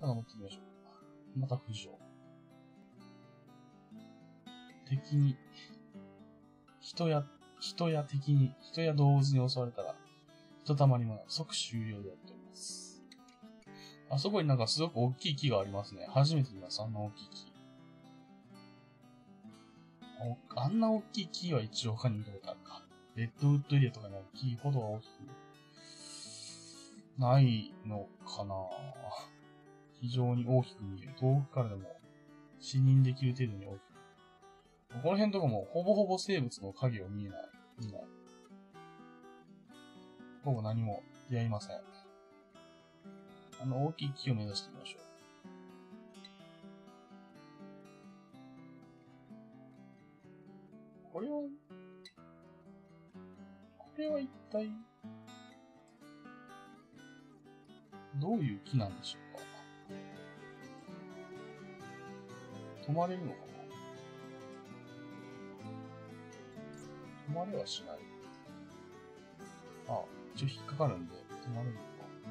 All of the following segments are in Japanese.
ただ持ってみましょう。また浮上。敵に、人や敵に、人や動物に襲われたら、ひとたまりもない。即終了でやっております。あそこになんかすごく大きい木がありますね。初めて見ます、あんな大きい木。あんな大きい木は一応他に見たことあるか。レッドウッドエリアとかにある木ほどは大きくないのかな。非常に大きく見える。遠くからでも視認できる程度に大きく。この辺とかもほぼほぼ生物の影を見ない。ほぼ何も出会いません。あの大きい木を目指してみましょう。これは一体、どういう木なんでしょうか。止まれるのかな。止まれはしない。あ、一応引っかかるんで止まれるのか。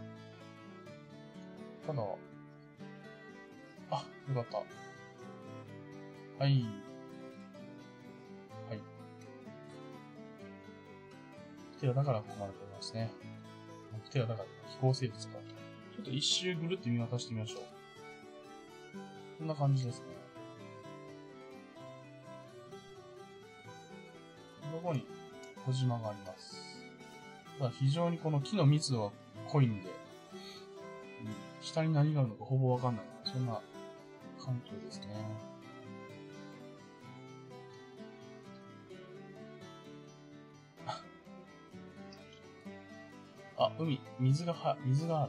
ただ、あ、よかった。はい。はい。プテラだからここまで取りますね。プテラだから飛行生物か。ちょっと一周ぐるって見渡してみましょう。こんな感じですね。ここに小島があります。ただ非常にこの木の密度が濃いんで、下に何があるのかほぼわかんない。そんな環境ですね。あ、水がある、水が。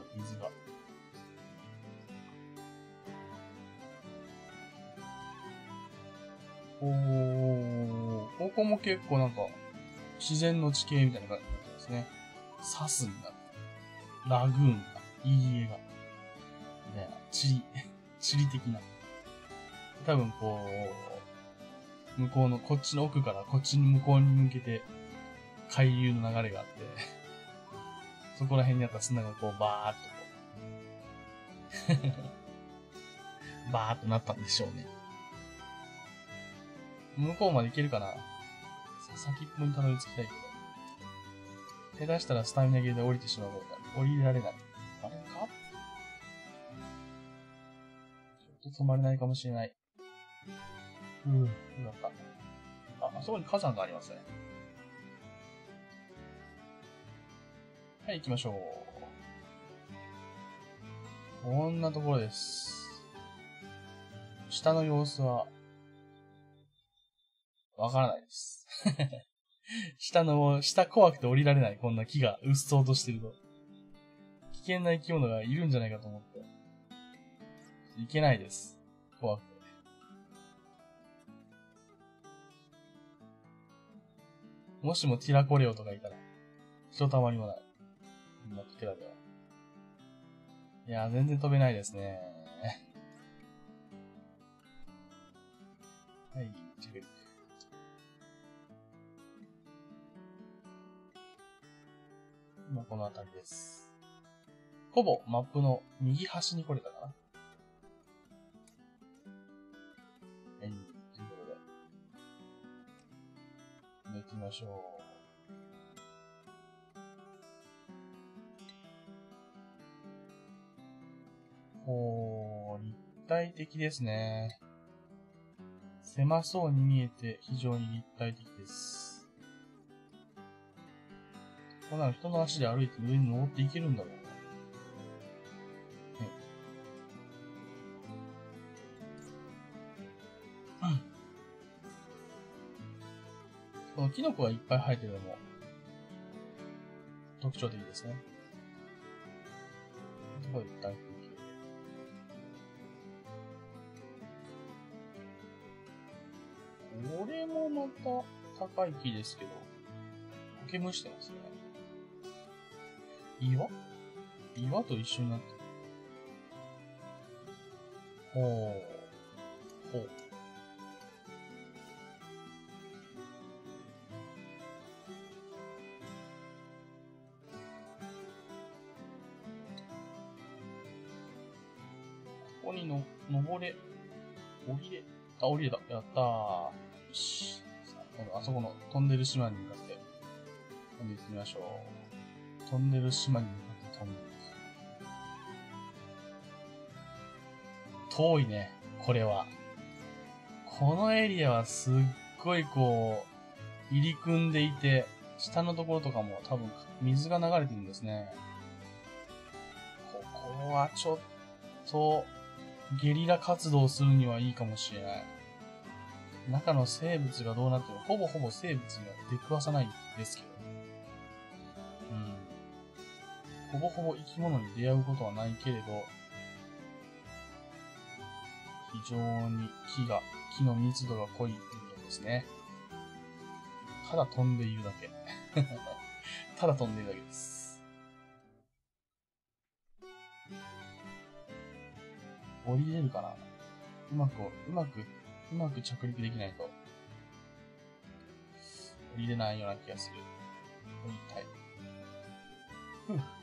ここも結構なんか、自然の地形みたいな感じになってますね。サスになって、ラグーンが、いい家が、ね、地理的な。多分こう、向こうの、こっちの奥からこっちの向こうに向けて、海流の流れがあって、そこら辺にあった砂がこう、バーっとこう、バーっとなったんでしょうね。向こうまで行けるかな。先っぽにたどり着きたいけど。下手したらスタミナ切れで降りてしまうことが降りられない。あれか？ちょっと止まれないかもしれない。よかった。あそこに火山がありますね。はい、行きましょう。こんなところです。下の様子は、わからないです。下怖くて降りられない。こんな木がうっそうとしてると。危険な生き物がいるんじゃないかと思って。いけないです。怖くて。もしもティラコレオとかいたら、ひとたまりもない。こんなテラでは。いやー、全然飛べないですね。はい、チェック。今この辺りです。ほぼマップの右端に来れたかな。はい、ということで。行きましょう。立体的ですね。狭そうに見えて非常に立体的です。こんなの人の足で歩いて上に登っていけるんだろうか。このキノコがいっぱい生えてるのも特徴的ですね。すごい立体的。これもまた高い木ですけど、苔むしてますね。岩と一緒になってる。ほう。 こにの、登れ、降りれ、あ、降りれた。やったー。よし。さあ、今度あそこの飛んでる島に向かって、飛んでいってみましょう。飛んでる島に向かって飛んでいく。遠いね、これは。このエリアはすっごいこう、入り組んでいて、下のところとかも多分水が流れてるんですね。ここはちょっと、ゲリラ活動するにはいいかもしれない。中の生物がどうなっても、ほぼほぼ生物には出くわさないんですけど。ほぼほぼ生き物に出会うことはないけれど、非常に木の密度が濃いエリアですね。ただ飛んでいるだけ。ただ飛んでいるだけです。降りれるかな？うまく着陸できないと。降りれないような気がする。降りたい。ふぅ。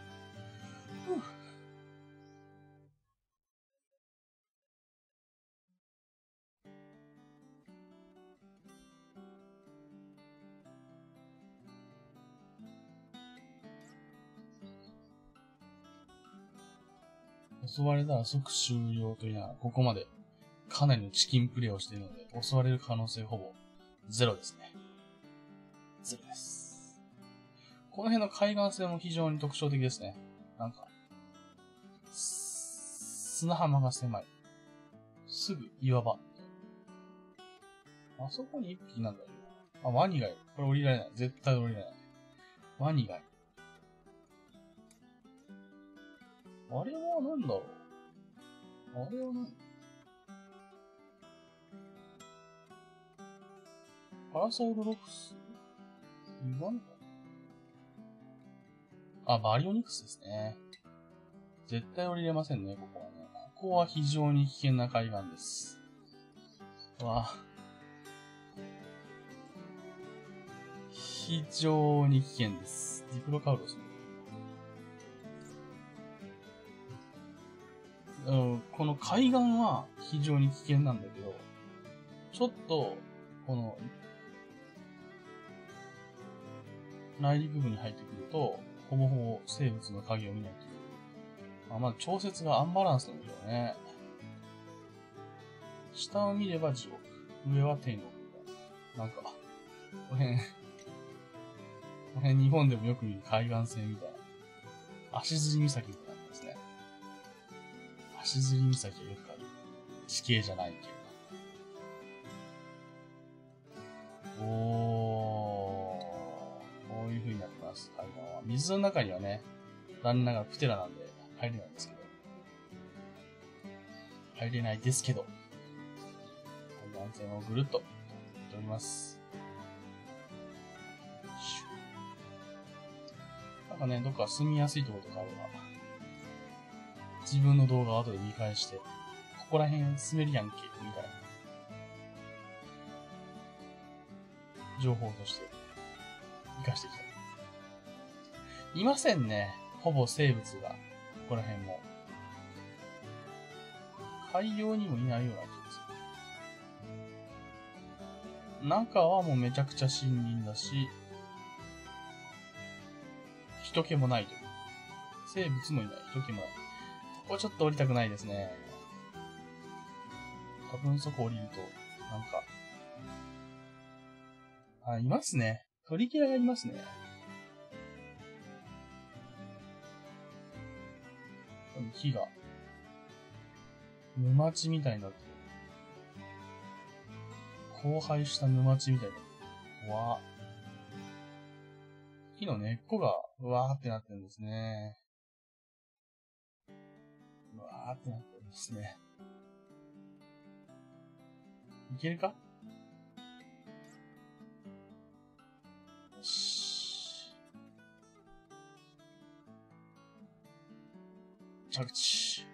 襲われたら即終了というのは、ここまでかなりのチキンプレイをしているので、襲われる可能性ほぼゼロですね。ゼロです。この辺の海岸線も非常に特徴的ですね。なんか、砂浜が狭い。すぐ岩場。あそこに一匹なんだよ。あ、ワニがいる。これ降りられない。絶対降りられない。ワニがいる。あれはなんだろう。あれはパラソールロフス？言わんか。あ、バリオニクスですね。絶対降りれませんね、ここはね。ここは非常に危険な海岸です。非常に危険です。ディプロカウロス。この海岸は非常に危険なんだけど、ちょっと、この、内陸部に入ってくると、ほぼほぼ生物の影を見ないと。まず調節がアンバランスなんでしょうね。下を見れば地獄。上は天国。なんか、この辺日本でもよく見る海岸線みたいな。足摺岬みたいな感じですね。足摺岬はよくある。地形じゃないけど。こういう風になってます。海岸は。水の中にはね、残念ながらプテラなんで入れないんですけど。入れないですけど。海岸線をぐるっと行っております。なんかね、どっか住みやすいところとかあれば、自分の動画を後で見返して、ここら辺住めるやんけ、みたいな。情報として活かしていきたい。いませんね。ほぼ生物が。ここら辺も。海洋にもいないような気がする。中はもうめちゃくちゃ森林だし、人気もないという。生物もいない。人気もない。ここちょっと降りたくないですね。多分そこ降りると、なんか、いますね。トリケラがいますね。木が、沼地みたいになってる。荒廃した沼地みたいになってる。わぁ。木の根っこが、うわーってなってるんですね。うわーってなってるんですね。いけるか？よし。着地。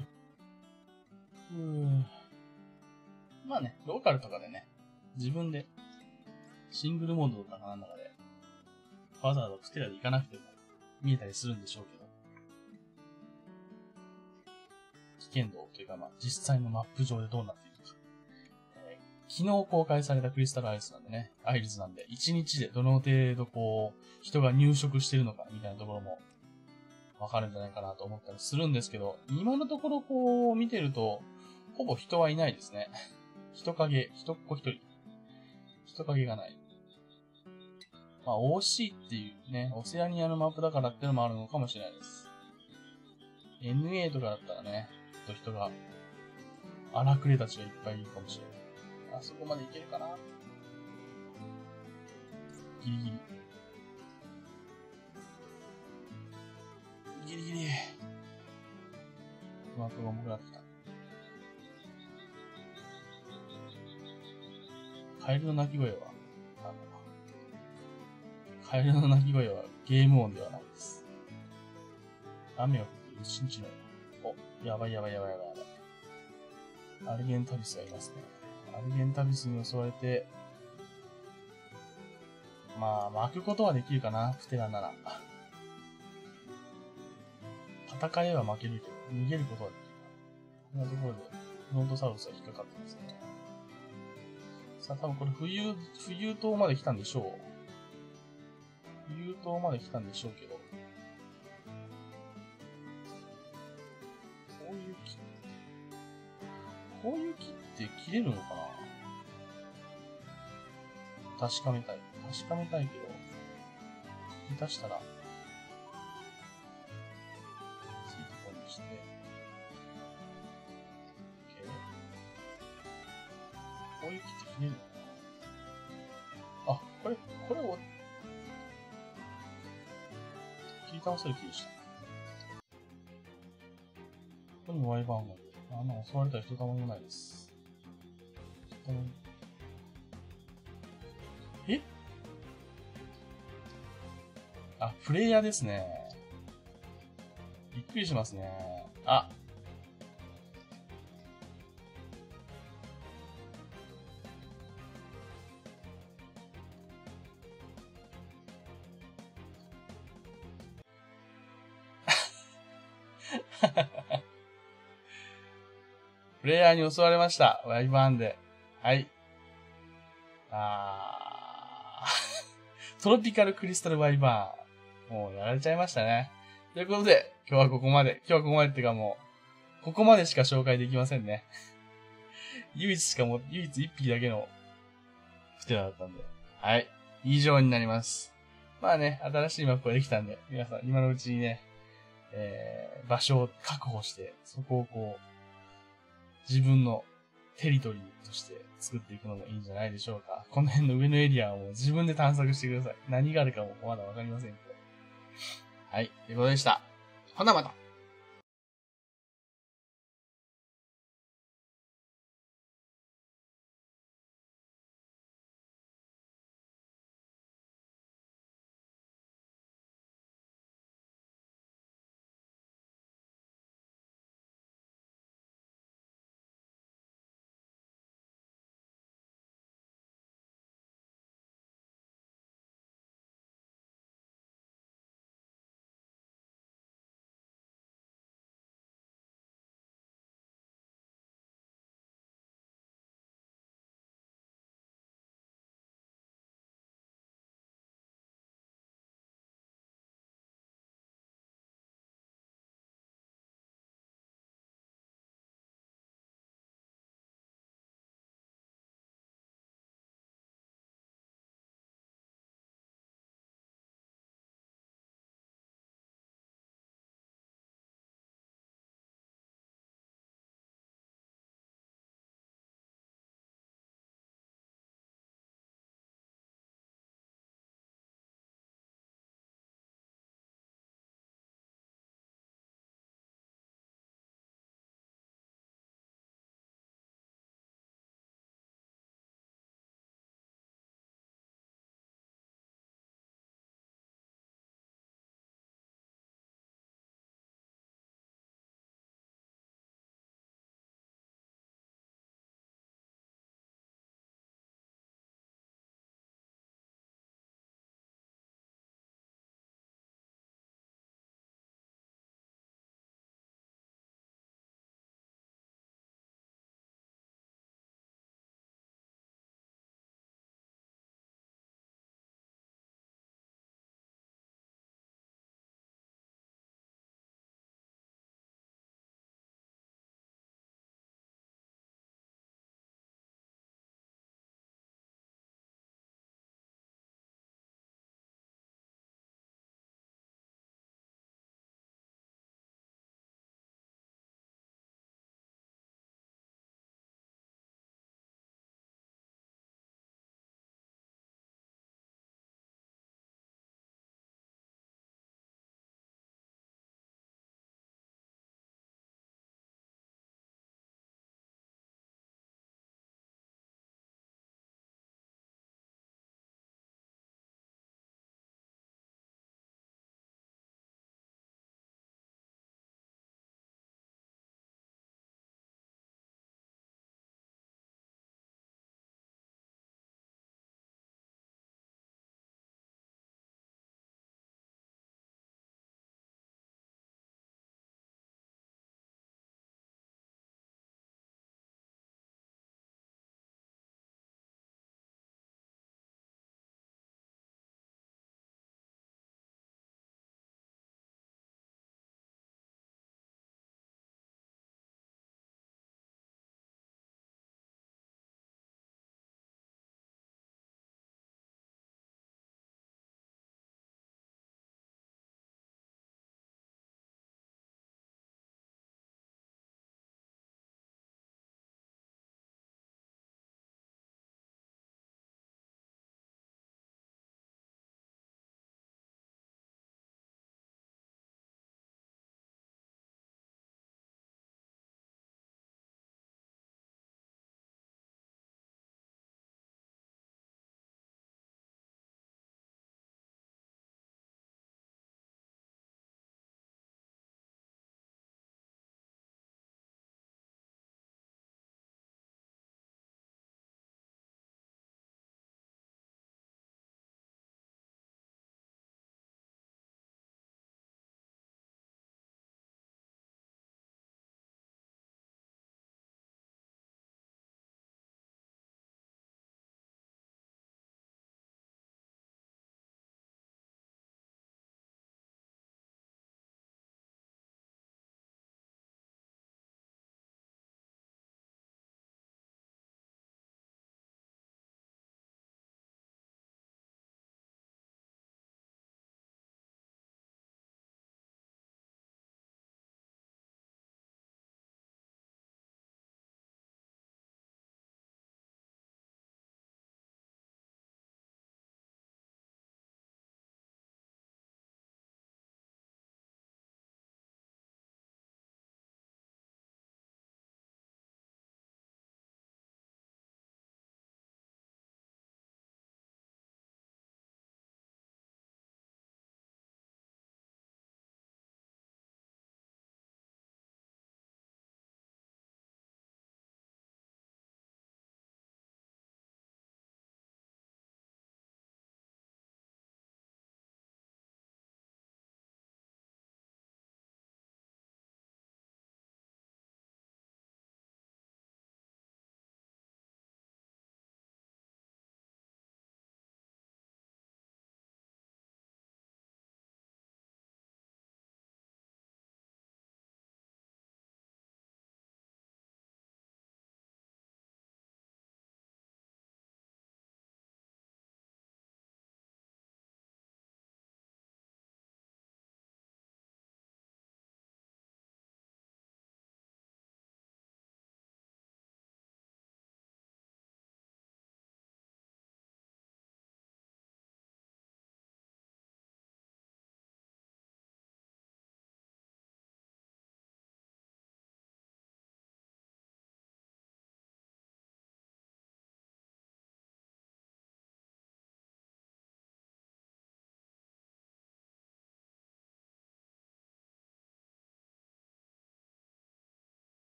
まあね、ローカルとかでね、自分で、シングルモードとかなんだかで、わざわざプテラで行かなくても見えたりするんでしょうけど。 危険度というか、実際のマップ上でどうなっているのか。昨日公開されたクリスタルアイルズなんでね、1日でどの程度人が入植してるのかみたいなところもわかるんじゃないかなと思ったりするんですけど、今のところ見てると、ほぼ人はいないですね。人っ子一人。人影がない。OC っていうね、オセアニアのマップだからってのもあるのかもしれないです。NA とかだったらね、人が、荒くれたちがいっぱいいるかもしれない。あそこまで行けるかな？ギリギリ。ギリギリ。マップが重くなってきた。カエルの鳴き声は、カエルの鳴き声はゲーム音ではないです。雨を降っている一日のよう。お、やばい。アルゲンタビスがいますね。アルゲンタビスに襲われて、巻くことはできるかな、プテラなら。戦えば負けるけど、逃げることはできる。こんなところで、ノートサウルスは引っかかってますね。さあ、多分これ冬島まで来たんでしょう。冬島まで来たんでしょうけど。こういう木って切れるのかな？確かめたいけど、下手したら、ついところにして、こういう木って切れるのかな？あ、これを、切り倒せる木でした。ここにもワイバーンがいる。襲われたら一たまりもないです。え？あ、プレイヤーですね。びっくりしますね。あ。プレイヤーに襲われました。ワイバーンで。はい。トロピカルクリスタルワイバーン。もうやられちゃいましたね。ということで、今日はここまでっていうかもう、ここまでしか紹介できませんね。唯一一匹だけのプテラだったんで。はい。以上になります。新しいマップができたんで、皆さん今のうちにね、場所を確保して、そこを自分のテリトリーとして作っていくのもいいんじゃないでしょうか。この辺の上のエリアを自分で探索してください。何があるかもまだわかりませんけど。はい。ということでした。ほなまた。